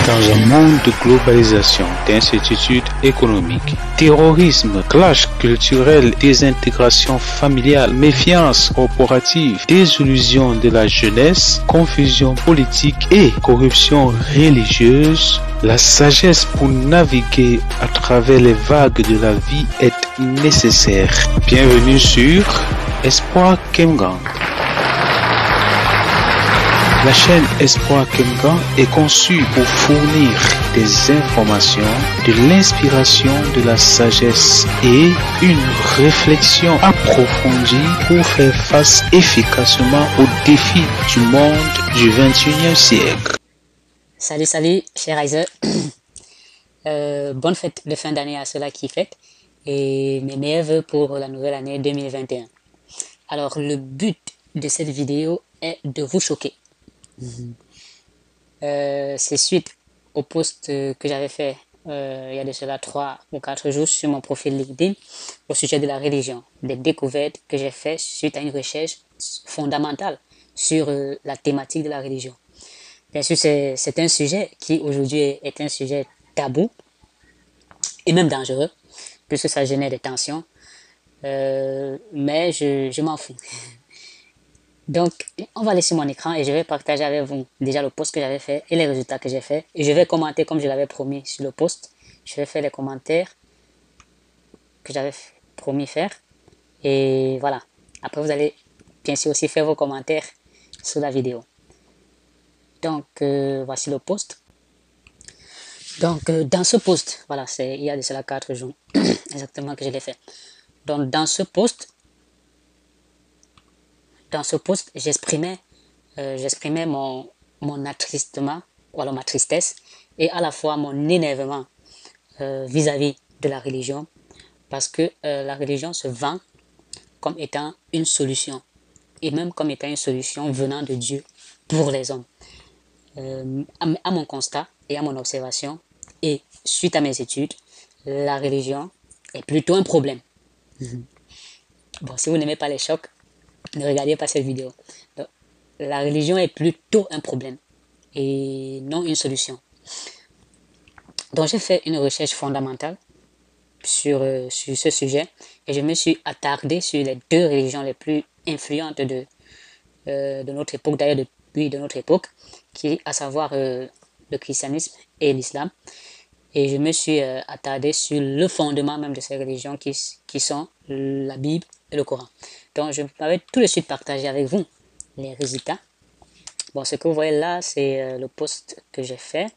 Dans un monde de globalisation, d'incertitude économique, terrorisme, clash culturel, désintégration familiale, méfiance corporative, désillusion de la jeunesse, confusion politique et corruption religieuse, la sagesse pour naviguer à travers les vagues de la vie est nécessaire. Bienvenue sur Espoir Kemgang. La chaîne Espoir Kemgang est conçue pour fournir des informations, de l'inspiration, de la sagesse et une réflexion approfondie pour faire face efficacement aux défis du monde du 21e siècle. Salut, cher Isaac. Bonne fête de fin d'année à ceux-là qui fêtent et mes meilleurs vœux pour la nouvelle année 2021. Alors, le but de cette vidéo est de vous choquer. C'est suite au post que j'avais fait il y a de cela 3 ou 4 jours sur mon profil LinkedIn au sujet de la religion, des découvertes que j'ai fait suite à une recherche fondamentale sur la thématique de la religion. Bien sûr, c'est un sujet qui aujourd'hui est un sujet tabou et même dangereux, puisque ça génère des tensions, mais je m'en fous. Donc, on va laisser mon écran et je vais partager avec vous déjà le post que j'avais fait et les résultats que j'ai fait. Et je vais commenter comme je l'avais promis sur le post. Je vais faire les commentaires que j'avais promis faire. Et voilà. Après, vous allez bien sûr aussi faire vos commentaires sous la vidéo. Donc, voici le post. Donc, dans ce post, voilà, il y a de cela 4 jours exactement que je l'ai fait. Donc, dans ce post, j'exprimais mon attristement, ou alors ma tristesse, et à la fois mon énervement vis-à-vis de la religion, parce que la religion se vend comme étant une solution, et même comme étant une solution venant de Dieu pour les hommes. À mon constat et à mon observation, et suite à mes études, la religion est plutôt un problème. Bon, si vous n'aimez pas les chocs, ne regardez pas cette vidéo. Donc, la religion est plutôt un problème et non une solution. Donc j'ai fait une recherche fondamentale sur ce sujet et je me suis attardé sur les 2 religions les plus influentes de notre époque, d'ailleurs depuis de notre époque, qui à savoir le christianisme et l'islam. Et je me suis attardé sur le fondement même de ces religions qui sont la Bible et le Coran. Donc je vais tout de suite partager avec vous les résultats. Bon, ce que vous voyez là, c'est le post que j'ai fait.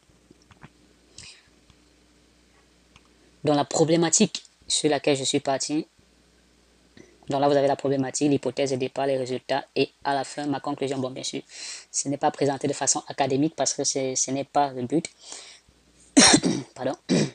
Dans la problématique sur laquelle je suis parti. Donc là, vous avez la problématique, l'hypothèse de départ, les résultats et à la fin, ma conclusion. Bon, bien sûr, ce n'est pas présenté de façon académique parce que ce n'est pas le but. Pardon.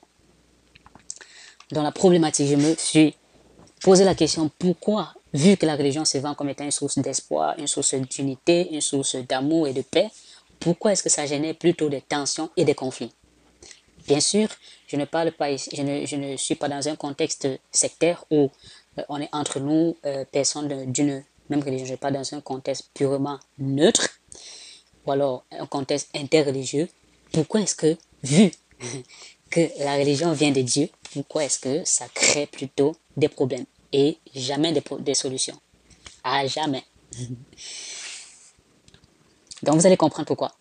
Dans la problématique, je me suis posé la question pourquoi, vu que la religion se vend comme étant une source d'espoir, une source d'unité, une source d'amour et de paix, pourquoi est-ce que ça génère plutôt des tensions et des conflits? Bien sûr, je ne parle pas ici, je ne suis pas dans un contexte sectaire où on est entre nous, personnes d'une même religion. Je ne suis pas dans un contexte purement neutre ou alors un contexte interreligieux. Pourquoi est-ce que, vu que la religion vient de Dieu, pourquoi est-ce que ça crée plutôt des problèmes et jamais des solutions? À jamais. Donc vous allez comprendre pourquoi.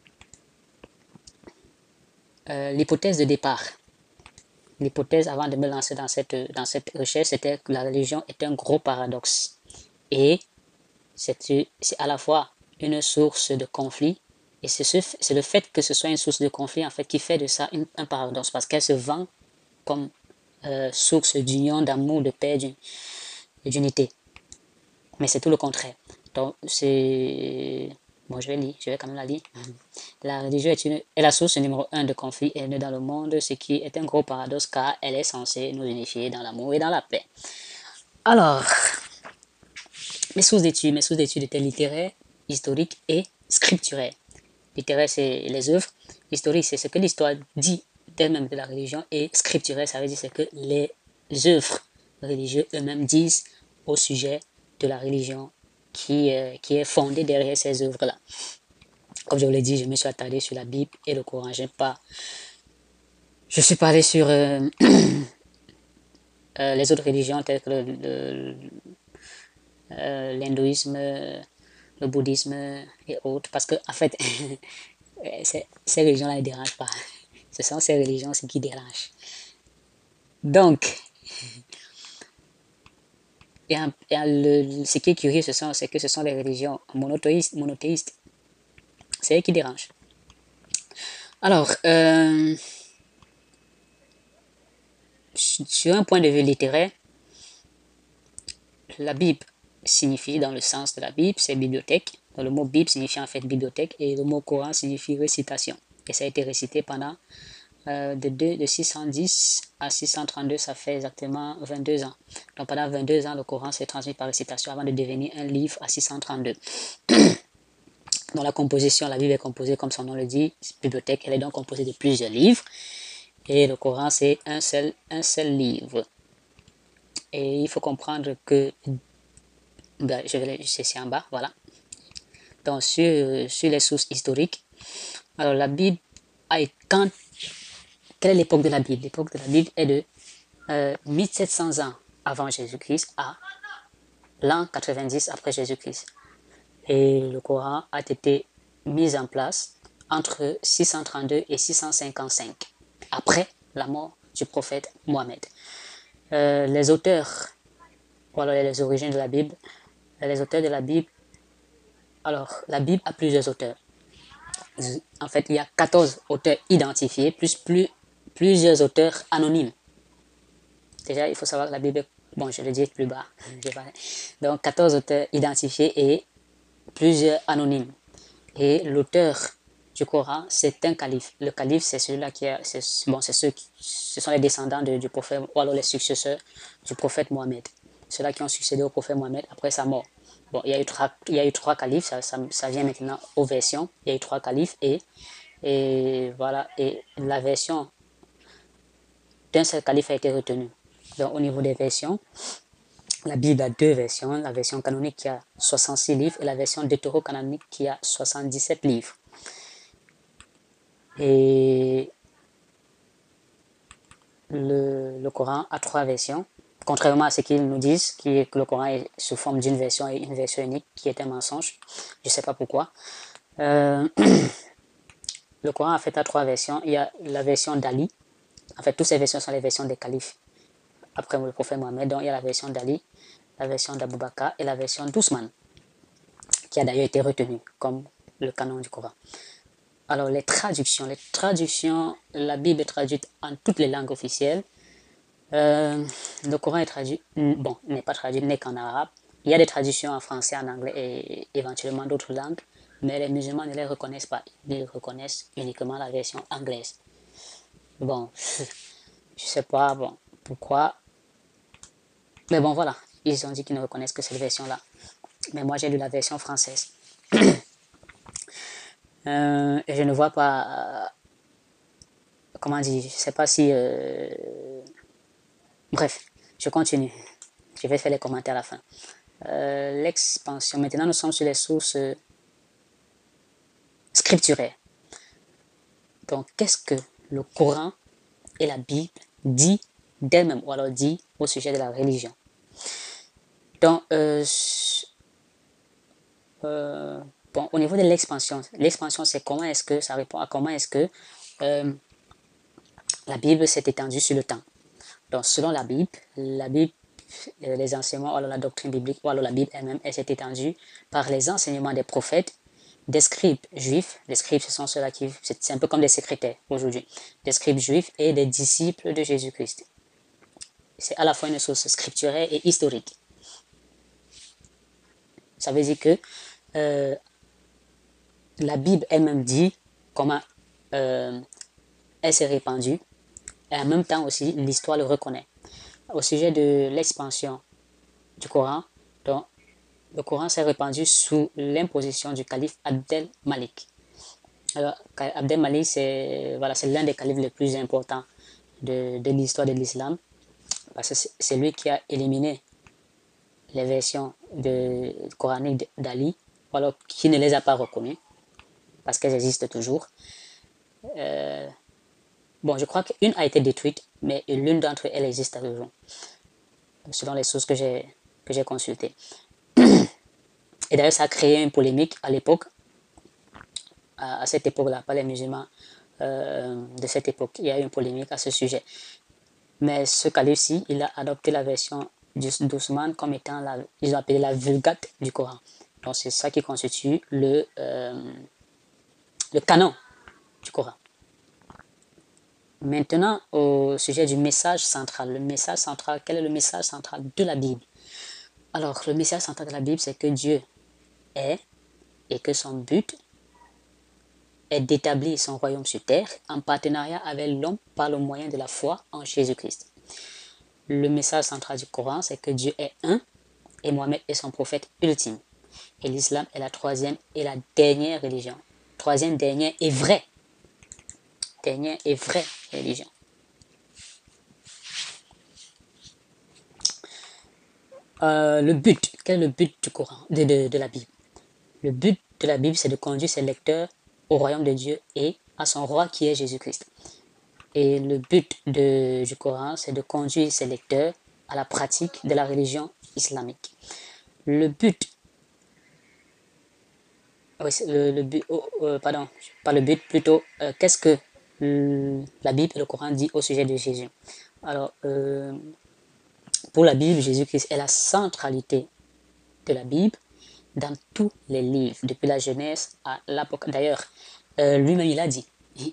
L'hypothèse de départ. L'hypothèse avant de me lancer dans cette recherche, c'était que la religion est un gros paradoxe. Et c'est à la fois une source de conflit, et c'est le fait que ce soit une source de conflit en fait qui fait de ça un paradoxe, parce qu'elle se vend comme source d'union, d'amour, de paix, d'unité. Mais c'est tout le contraire. Donc c'est... Bon, je vais quand même la lire. La religion est la source numéro 1 de conflit et dans le monde, ce qui est un gros paradoxe car elle est censée nous unifier dans l'amour et dans la paix. Alors, mes sources d'études étaient littéraires, historiques et scripturaires. Littéraire, c'est les œuvres. Historique, c'est ce que l'histoire dit d'elle-même de la religion. Et scripturaire, ça veut dire ce que les œuvres religieuses eux-mêmes disent au sujet de la religion qui est fondée derrière ces œuvres-là. Comme je vous l'ai dit, je me suis attardé sur la Bible et le Coran. Je suis pas allé sur les autres religions telles que l'hindouisme, le bouddhisme et autres. Parce que, en fait, ces religions-là ne dérangent pas. Ce sont ces religions qui dérangent. Donc, ce qui est curieux, c'est que ce sont les religions monothéistes. C'est eux qui dérangent. Alors, sur un point de vue littéraire, la Bible signifie, dans le sens de la Bible, c'est bibliothèque. Donc, le mot Bible signifie en fait bibliothèque et le mot Coran signifie récitation. Et ça a été récité pendant de 610 à 632, ça fait exactement 22 ans. Donc pendant 22 ans, le Coran s'est transmis par récitation avant de devenir un livre à 632. Dans la composition, la Bible est composée, comme son nom le dit, bibliothèque, elle est donc composée de plusieurs livres. Et le Coran, c'est un seul livre. Et il faut comprendre que, je vais c'est ici en bas, voilà. Donc sur les sources historiques, alors la Bible quelle est l'époque de la Bible? L'époque de la Bible est de 1700 ans avant Jésus-Christ à l'an 90 après Jésus-Christ. Et le Coran a été mis en place entre 632 et 655, après la mort du prophète Mohammed. Les auteurs, voilà les origines de la Bible. Les auteurs de la Bible, alors la Bible a plusieurs auteurs. En fait, il y a 14 auteurs identifiés, plus plusieurs auteurs anonymes. Déjà, il faut savoir que la Bible, bon, je le dis plus bas. Donc, 14 auteurs identifiés et plusieurs anonymes. Et l'auteur du Coran, c'est un calife. Le calife, c'est celui-là ce sont les descendants du prophète, ou alors les successeurs du prophète Mohammed. Ceux-là qui ont succédé au prophète Mohammed après sa mort. Bon, il y a eu trois califes, ça vient maintenant aux versions. Il y a eu trois califes et voilà, et la version d'un seul calife a été retenue. Donc, au niveau des versions, la Bible a deux versions, la version canonique qui a 66 livres et la version deutérocanonique qui a 77 livres. Et le Coran a trois versions, contrairement à ce qu'ils nous disent, que le Coran est sous forme d'une version et une version unique, qui est un mensonge. Je ne sais pas pourquoi. Le Coran a fait à trois versions. Il y a la version d'Ali. En fait, toutes ces versions sont les versions des califes après le prophète Mohammed. Donc, il y a la version d'Ali, la version d'Abou Bakr et la version d'Ousmane, qui a d'ailleurs été retenue comme le canon du Coran. Alors, les traductions, la Bible est traduite en toutes les langues officielles. Le Coran est traduit, bon, n'est pas traduit, n'est qu'en arabe. Il y a des traductions en français, en anglais et éventuellement d'autres langues, mais les musulmans ne les reconnaissent pas. Ils reconnaissent uniquement la version anglaise. Bon, je sais pas, bon, pourquoi. Mais bon, voilà, ils ont dit qu'ils ne reconnaissent que cette version-là. Mais moi, j'ai lu la version française. Et je ne vois pas, comment dire, je sais pas si... Bref, je continue. Je vais faire les commentaires à la fin. L'expansion. Maintenant, nous sommes sur les sources scripturaires. Donc, qu'est-ce que le Coran et la Bible dit d'elle-même, ou alors dit au sujet de la religion? Donc, bon, au niveau de l'expansion, c'est comment est-ce que ça répond à comment est-ce que la Bible s'est étendue sur le temps. Donc, selon la Bible, les enseignements, ou alors la doctrine biblique, ou alors la Bible elle-même, elle s'est étendue par les enseignements des prophètes, des scribes juifs. Les scribes, ce sont ceux-là c'est un peu comme des secrétaires aujourd'hui. Des scribes juifs et des disciples de Jésus-Christ. C'est à la fois une source scripturaire et historique. Ça veut dire que la Bible elle-même dit comment elle s'est répandue et en même temps aussi l'histoire le reconnaît. Au sujet de l'expansion du Coran, donc, le Coran s'est répandu sous l'imposition du calife Abdel Malik. Alors, Abdel Malik, c'est l'un des califes les plus importants de l'histoire de l'islam, parce que c'est lui qui a éliminé les versions coraniques d'Ali, alors qui ne les a pas reconnues. parce qu'elles existent toujours. Bon, je crois qu'une a été détruite, mais l'une d'entre elles existe toujours, selon les sources que j'ai consultées. Et d'ailleurs, ça a créé une polémique à l'époque, à cette époque-là, pas les musulmans de cette époque. Il y a eu une polémique à ce sujet. Mais ce calife-ci, il a adopté la version d'Ousmane comme étant, ils ont appelé la Vulgate du Coran. Donc c'est ça qui constitue le canon du Coran. Maintenant, au sujet du message central. Le message central, quel est le message central de la Bible? Alors, le message central de la Bible, c'est que Dieu est et que son but est d'établir son royaume sur terre en partenariat avec l'homme par le moyen de la foi en Jésus-Christ. Le message central du Coran, c'est que Dieu est un et Mohammed est son prophète ultime. Et l'islam est la troisième et la dernière religion. Troisième, dernière et vraie. Dernière et vraie religion. Le but, quel est le but du Coran, de la Bible? Le but de la Bible, c'est de conduire ses lecteurs au royaume de Dieu et à son roi qui est Jésus-Christ. Et le but du Coran, c'est de conduire ses lecteurs à la pratique de la religion islamique. Le but, oui, le but, pardon, pas le but, plutôt, qu'est-ce que la Bible et le Coran dit au sujet de Jésus? Alors, pour la Bible, Jésus-Christ est la centralité de la Bible dans tous les livres, depuis la Genèse à l'Apocalypse. D'ailleurs, lui-même, il a dit,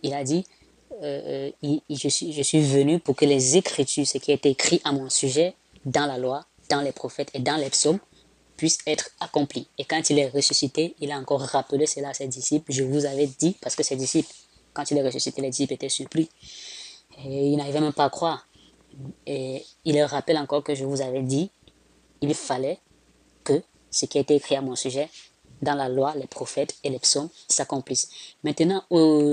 je suis venu pour que les Écritures, ce qui a été écrit à mon sujet, dans la loi, dans les prophètes et dans les psaumes, puissent être accomplis. Et quand il est ressuscité, il a encore rappelé cela à ses disciples. Je vous avais dit, parce que ses disciples, quand il est ressuscité, les disciples étaient surpris. Et ils n'arrivaient même pas à croire. Et il leur rappelle encore que je vous avais dit, il fallait que ce qui a été écrit à mon sujet, dans la loi, les prophètes et les psaumes, s'accomplissent. Maintenant,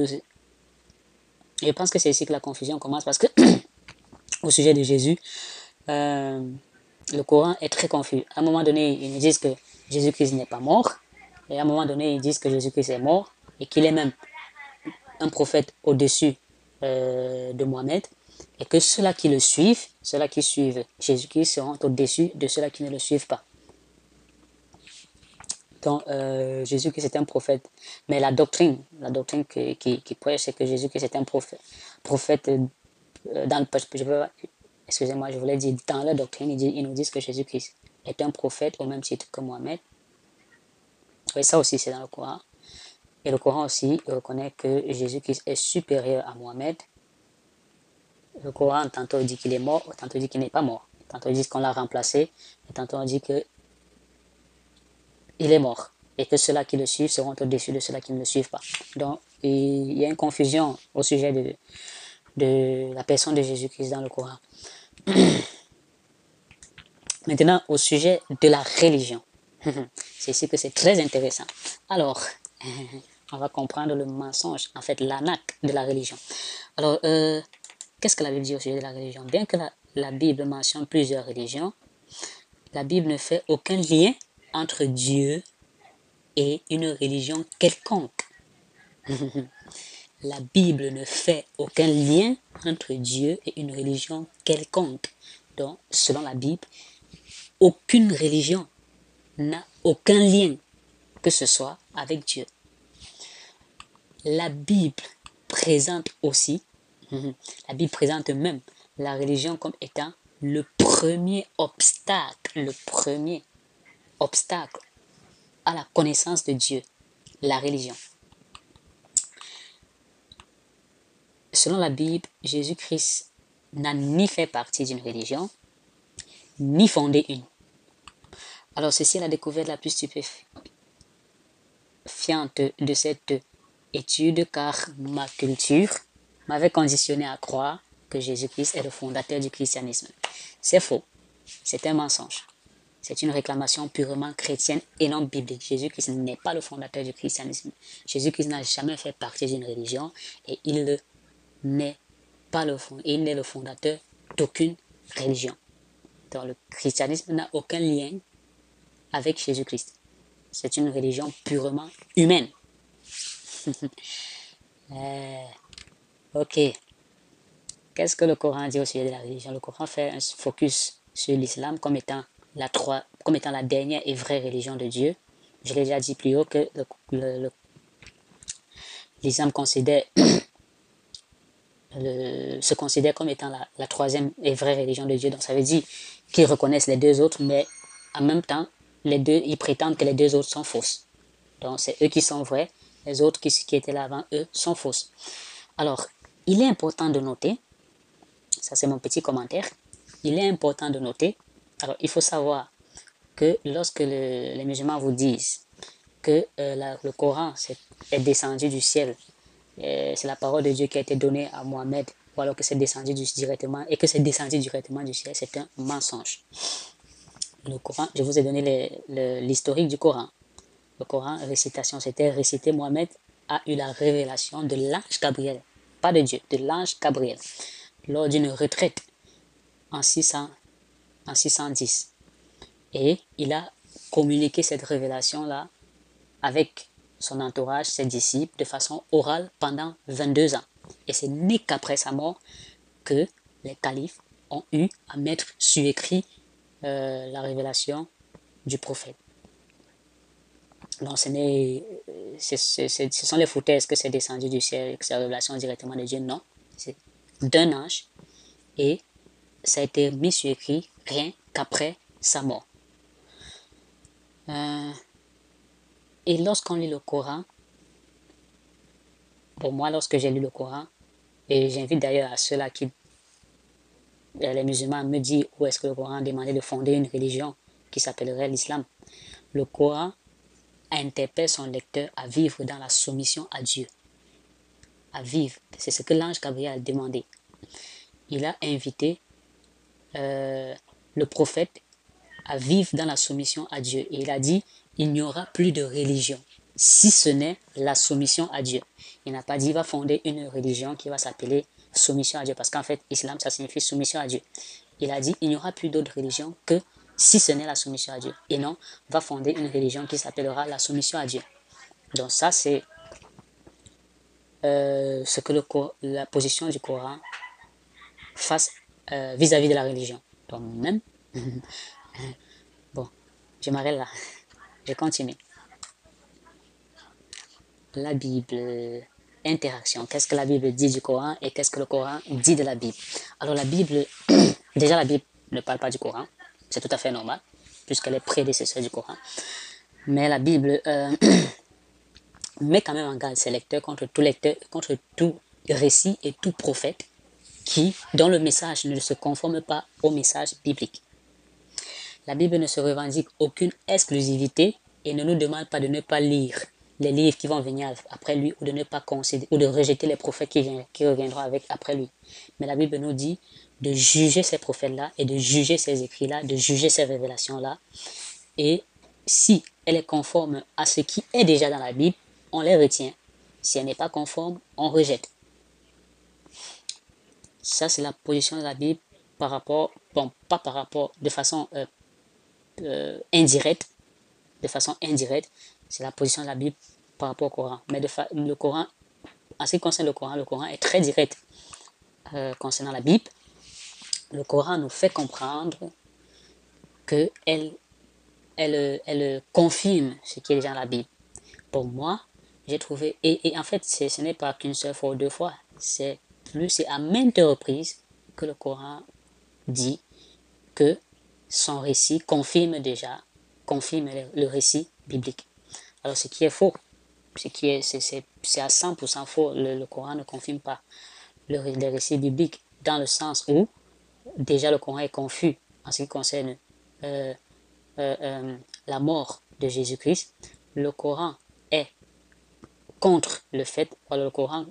je pense que c'est ici que la confusion commence, parce que au sujet de Jésus, le Coran est très confus. À un moment donné, ils nous disent que Jésus-Christ n'est pas mort, et à un moment donné, ils disent que Jésus-Christ est mort, et qu'il est même un prophète au-dessus de Mohammed, et que ceux-là qui le suivent, ceux-là qui suivent Jésus-Christ seront au-dessus de ceux-là qui ne le suivent pas. Donc, Jésus-Christ est un prophète. Mais la doctrine qui prêche, c'est que Jésus-Christ est un prophète dans le... Excusez-moi, je voulais dire, dans la doctrine, ils nous disent que Jésus-Christ est un prophète au même titre que Mohammed. Et ça aussi, c'est dans le Coran. Et le Coran aussi reconnaît que Jésus-Christ est supérieur à Mohammed. Le Coran, tantôt dit qu'il est mort, tantôt dit qu'il n'est pas mort. Tantôt dit qu'on l'a remplacé, et tantôt on dit qu'il est mort. Et que ceux-là qui le suivent seront au-dessus de ceux-là qui ne le suivent pas. Donc, il y a une confusion au sujet de la personne de Jésus-Christ dans le Coran. Maintenant, au sujet de la religion. C'est ici que c'est très intéressant. Alors, on va comprendre le mensonge, en fait, l'arnaque de la religion. Alors, qu'est-ce que la Bible dit au sujet de la religion? Bien que la Bible mentionne plusieurs religions, la Bible ne fait aucun lien entre Dieu et une religion quelconque. La Bible ne fait aucun lien entre Dieu et une religion quelconque. Donc, selon la Bible, aucune religion n'a aucun lien que ce soit avec Dieu. La Bible présente aussi, la Bible présente même la religion comme étant le premier obstacle à la connaissance de Dieu, la religion. Selon la Bible, Jésus-Christ n'a ni fait partie d'une religion, ni fondé une. Alors ceci est la découverte la plus stupéfiante de cette étude, car ma culture m'avait conditionné à croire que Jésus-Christ est le fondateur du christianisme. C'est faux, c'est un mensonge. C'est une réclamation purement chrétienne et non biblique. Jésus-Christ n'est pas le fondateur du christianisme. Jésus-Christ n'a jamais fait partie d'une religion et il n'est le fondateur d'aucune religion. Donc le christianisme n'a aucun lien avec Jésus-Christ. C'est une religion purement humaine. Ok. Qu'est-ce que le Coran dit au sujet de la religion? Le Coran fait un focus sur l'islam comme étant la dernière et vraie religion de Dieu. Je l'ai déjà dit plus haut que l'islam se considère comme étant la troisième et vraie religion de Dieu. Donc ça veut dire qu'ils reconnaissent les deux autres, mais en même temps, ils prétendent que les deux autres sont fausses. Donc c'est eux qui sont vrais, les autres qui étaient là avant eux sont fausses. Alors, il est important de noter, ça c'est mon petit commentaire, il est important de noter, alors il faut savoir que lorsque les musulmans vous disent que le Coran est descendu du ciel, c'est la parole de Dieu qui a été donnée à Mohammed, ou alors que c'est descendu directement, et que c'est descendu directement du ciel, c'est un mensonge. Le Coran, je vous ai donné l'historique du Coran. Le Coran, récitation, c'était récité, Mohammed a eu la révélation de l'ange Gabriel, pas de Dieu, de l'ange Gabriel, lors d'une retraite en 610. Et il a communiqué cette révélation-là avec son entourage, ses disciples, de façon orale pendant 22 ans. Et c'est n'est qu'après sa mort que les califes ont eu à mettre sur écrit la révélation du prophète. Donc ce sont les foutaises que c'est descendu du ciel, que c'est la révélation directement de Dieu. Non, c'est d'un ange et ça a été mis sur écrit rien qu'après sa mort. Et lorsqu'on lit le Coran, pour moi, lorsque j'ai lu le Coran, et j'invite d'ailleurs à ceux-là les musulmans, me disent où est-ce que le Coran demandait de fonder une religion qui s'appellerait l'islam. Le Coran interpelle son lecteur à vivre dans la soumission à Dieu. À vivre. C'est ce que l'ange Gabriel a demandé. Il a invité le prophète à vivre dans la soumission à Dieu. Et il a dit, il n'y aura plus de religion, si ce n'est la soumission à Dieu. Il n'a pas dit, il va fonder une religion qui va s'appeler soumission à Dieu, parce qu'en fait, islam, ça signifie soumission à Dieu. Il a dit, il n'y aura plus d'autre religion que si ce n'est la soumission à Dieu. Et non, va fonder une religion qui s'appellera la soumission à Dieu. Donc ça, c'est ce que la position du Coran face vis-à-vis de la religion. Donc même, bon, je m'arrête là, je continue. La Bible, interaction, qu'est-ce que la Bible dit du Coran et qu'est-ce que le Coran dit de la Bible. Alors la Bible, déjà la Bible ne parle pas du Coran, c'est tout à fait normal, puisqu'elle est prédécesseur du Coran. Mais la Bible met quand même en garde ses lecteurs contre tout récit et tout prophète dont le message ne se conforme pas au message biblique. La Bible ne se revendique aucune exclusivité et ne nous demande pas de ne pas lire les livres qui vont venir après lui ou de ne pas considérer ou de rejeter les prophètes qui reviendront après lui. Mais la Bible nous dit de juger ces prophètes-là et de juger ces écrits-là, de juger ces révélations-là. Et si elle est conforme à ce qui est déjà dans la Bible, on les retient. Si elle n'est pas conforme, on rejette. Ça, c'est la position de la Bible par rapport, bon, pas par rapport, de façon indirecte, c'est la position de la Bible par rapport au Coran. Mais le Coran, en ce qui concerne le Coran est très direct concernant la Bible. Le Coran nous fait comprendre que elle confirme ce qui est déjà dans la Bible. Pour moi, j'ai trouvé, et en fait, ce n'est pas qu'une seule fois ou deux fois, c'est à maintes reprises que le Coran dit que son récit confirme le récit biblique. Alors ce qui est faux, c'est à 100% faux. Le Coran ne confirme pas les récits bibliques dans le sens où déjà le Coran est confus en ce qui concerne la mort de Jésus-Christ. Le Coran est contre le fait, le Coran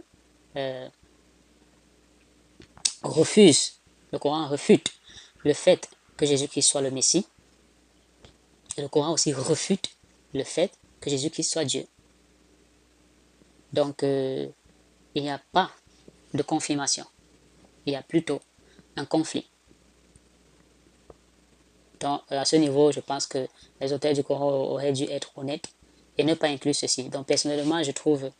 refute le fait que Jésus-Christ soit le Messie. Et le Coran aussi refute le fait que Jésus-Christ soit Dieu. Donc, il n'y a pas de confirmation. Il y a plutôt un conflit. Donc, à ce niveau, je pense que les auteurs du Coran auraient dû être honnêtes et ne pas inclure ceci. Donc personnellement, j'ai trouvé,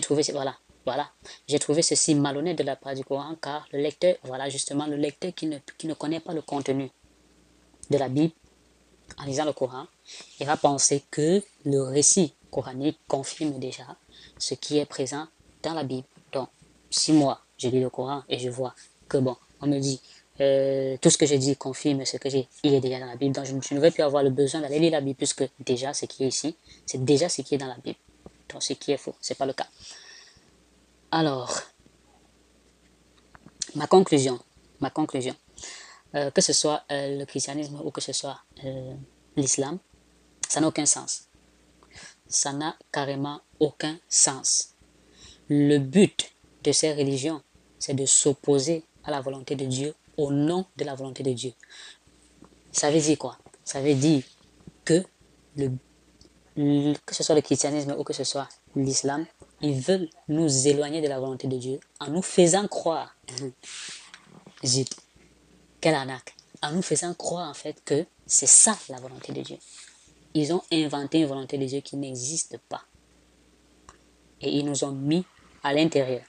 j'ai trouvé ceci malhonnête de la part du Coran, car le lecteur, voilà justement, le lecteur qui ne connaît pas le contenu de la Bible, en lisant le Coran, il va penser que le récit coranique confirme déjà ce qui est présent dans la Bible. Donc, si moi, je lis le Coran et je vois que bon, on me dit tout ce que j'ai dit confirme ce que il est déjà dans la Bible, donc je ne vais plus avoir le besoin d'aller lire la Bible puisque déjà ce qui est ici, c'est déjà ce qui est dans la Bible. Donc, ce qui est faux, c'est pas le cas. Alors, ma conclusion, que ce soit le christianisme ou que ce soit l'islam, ça n'a aucun sens. Ça n'a carrément aucun sens. Le but de ces religions, c'est de s'opposer à la volonté de Dieu au nom de la volonté de Dieu. Ça veut dire quoi? Ça veut dire que que ce soit le christianisme ou que ce soit l'islam, ils veulent nous éloigner de la volonté de Dieu en nous faisant croire, zut, quelle arnaque, en nous faisant croire en fait que c'est ça la volonté de Dieu. Ils ont inventé une volonté de Dieu qui n'existe pas. Et ils nous ont mis à l'intérieur.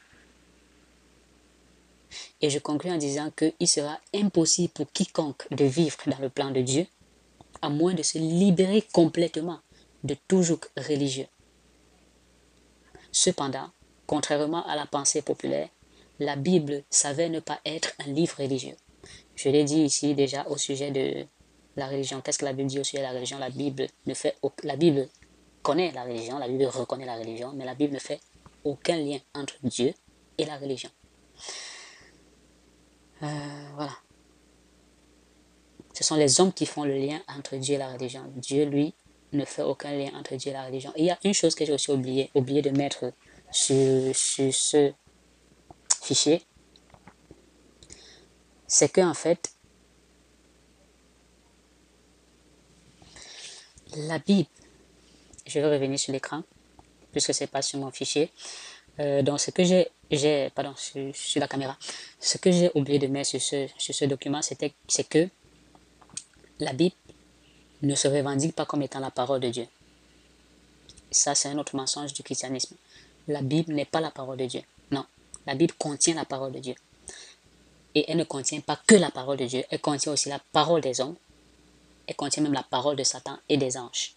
Et je conclue en disant qu'il sera impossible pour quiconque de vivre dans le plan de Dieu, à moins de se libérer complètement de tout joug religieux. Cependant, contrairement à la pensée populaire, la Bible s'avère ne pas être un livre religieux. Je l'ai dit ici déjà au sujet de la religion. Qu'est-ce que la Bible dit au sujet de la religion? La Bible connaît la religion, la Bible reconnaît la religion, mais la Bible ne fait aucun lien entre Dieu et la religion. Voilà. Ce sont les hommes qui font le lien entre Dieu et la religion. Dieu, lui, ne fait aucun lien entre Dieu et la religion. Et il y a une chose que j'ai aussi oublié de mettre sur ce fichier, c'est que en fait, la Bible, je vais revenir sur l'écran, puisque c'est pas sur mon fichier. Donc ce que pardon, sur la caméra, ce que j'ai oublié de mettre sur ce document, c'est que la Bible ne se revendique pas comme étant la parole de Dieu. Ça, c'est un autre mensonge du christianisme. La Bible n'est pas la parole de Dieu. Non, la Bible contient la parole de Dieu. Et elle ne contient pas que la parole de Dieu, elle contient aussi la parole des hommes, elle contient même la parole de Satan et des anges.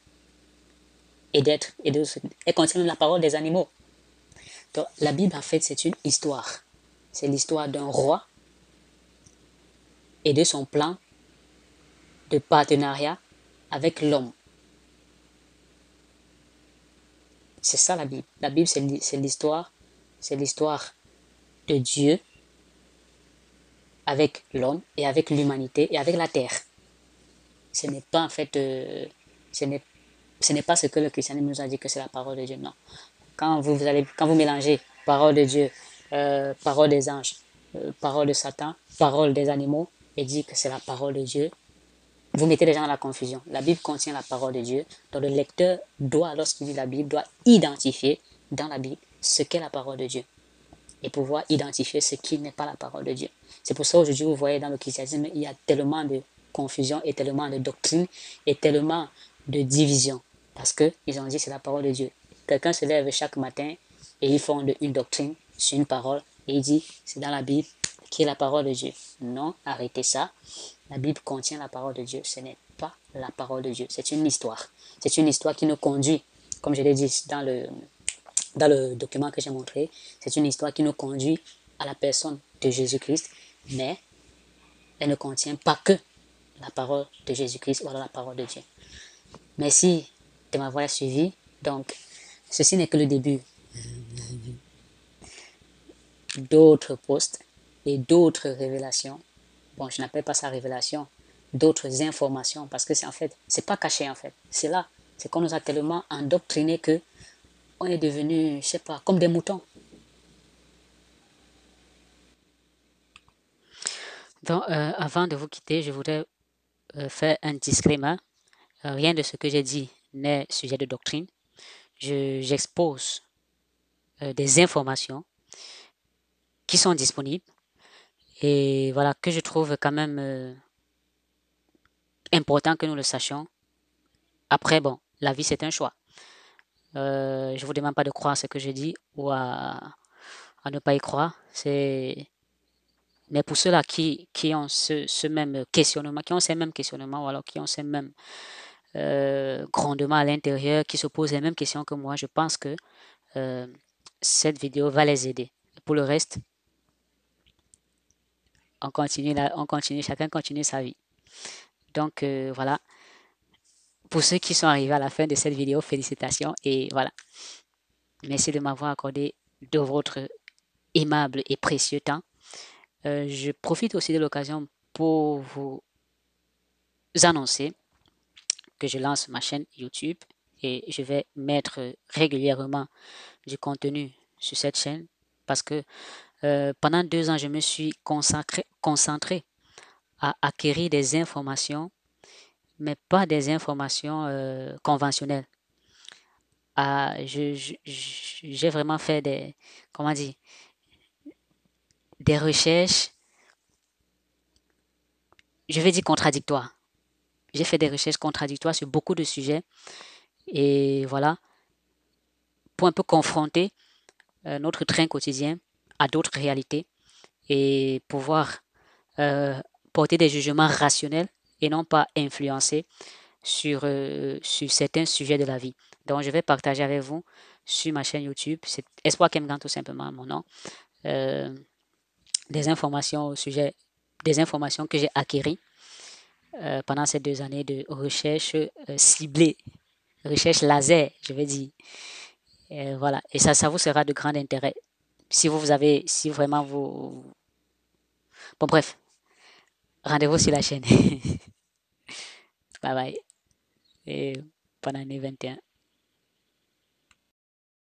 Elle contient même la parole des animaux. Donc, la Bible, en fait, c'est une histoire. C'est l'histoire d'un roi et de son plan de partenariat avec l'homme. C'est ça la Bible. La Bible, c'est l'histoire de Dieu avec l'homme et avec l'humanité et avec la terre. Ce n'est pas en fait, ce n'est pas ce que le christianisme nous a dit que c'est la parole de Dieu. Non. Quand vous mélangez parole de Dieu, parole des anges, parole de Satan, parole des animaux, et dit que c'est la parole de Dieu, vous mettez les gens dans la confusion. La Bible contient la parole de Dieu. Donc le lecteur doit, lorsqu'il lit la Bible, doit identifier dans la Bible ce qu'est la parole de Dieu et pouvoir identifier ce qui n'est pas la parole de Dieu. C'est pour ça aujourd'hui, vous voyez dans le christianisme, il y a tellement de confusion et tellement de doctrine et tellement de division. Parce qu'ils ont dit c'est la parole de Dieu. Quelqu'un se lève chaque matin et il fonde une doctrine sur une parole et il dit c'est dans la Bible qui est la parole de Dieu. Non, arrêtez ça. La Bible contient la parole de Dieu. Ce n'est pas la parole de Dieu. C'est une histoire. C'est une histoire qui nous conduit, comme je l'ai dit dans le document que j'ai montré, c'est une histoire qui nous conduit à la personne de Jésus-Christ, mais elle ne contient pas que la parole de Jésus-Christ ou alors la parole de Dieu. Merci de m'avoir suivi. Donc, ceci n'est que le début d'autres posts et d'autres révélations. Bon, je n'appelle pas ça révélation, d'autres informations, parce que c'est pas caché en fait. C'est là, c'est qu'on nous a tellement endoctrinés que on est devenu, je sais pas, comme des moutons. Donc, avant de vous quitter, je voudrais faire un disclaimer. Rien de ce que j'ai dit n'est sujet de doctrine. J'expose des informations qui sont disponibles et voilà, que je trouve quand même important que nous le sachions. Après, bon, la vie c'est un choix. Je vous demande pas de croire ce que je dis ou à ne pas y croire. Mais pour ceux-là qui ont ce même questionnement, qui ont ces mêmes questionnements, ou alors qui ont ces mêmes grondements à l'intérieur, qui se posent les mêmes questions que moi, je pense que euh, cette vidéo va les aider. Pour le reste, on continue, chacun continue sa vie. Donc voilà, pour ceux qui sont arrivés à la fin de cette vidéo, félicitations et voilà. Merci de m'avoir accordé de votre aimable et précieux temps. Je profite aussi de l'occasion pour vous annoncer que je lance ma chaîne YouTube et je vais mettre régulièrement du contenu sur cette chaîne parce que pendant 2 ans, je me suis concentré à acquérir des informations, mais pas des informations conventionnelles. J'ai vraiment fait comment dire, des recherches, je vais dire contradictoires. J'ai fait des recherches contradictoires sur beaucoup de sujets et voilà, pour un peu confronter notre train quotidien à d'autres réalités et pouvoir euh, porter des jugements rationnels et non pas influencés sur certains sujets de la vie. Donc, je vais partager avec vous sur ma chaîne YouTube, c'est Espoir Kemgan tout simplement mon nom, euh, des informations au sujet, des informations que j'ai acquises pendant ces 2 années de recherche ciblée, recherche laser, je vais dire. Voilà, et ça vous sera de grand intérêt si vous avez, si vraiment vous... Bon bref, rendez-vous sur la chaîne. Bye bye et bonne année 21.